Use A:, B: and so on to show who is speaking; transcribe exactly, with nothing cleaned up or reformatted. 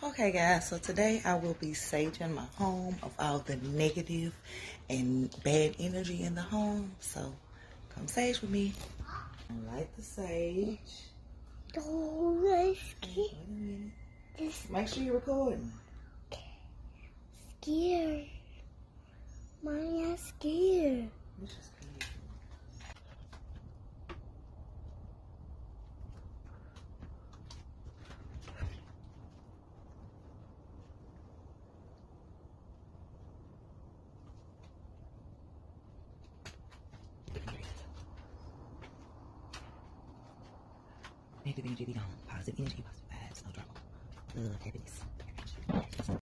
A: Okay guys, so today I will be saging my home of all the negative and bad energy in the home. So come sage with me. Light the sage.
B: Don't get
A: Wait a minute. Make sure you're recording.
B: scared. Mommy, I'm scared.
A: Let's just go. Negative energy be gone. Positive energy, positive vibes, no drama. Love, happiness.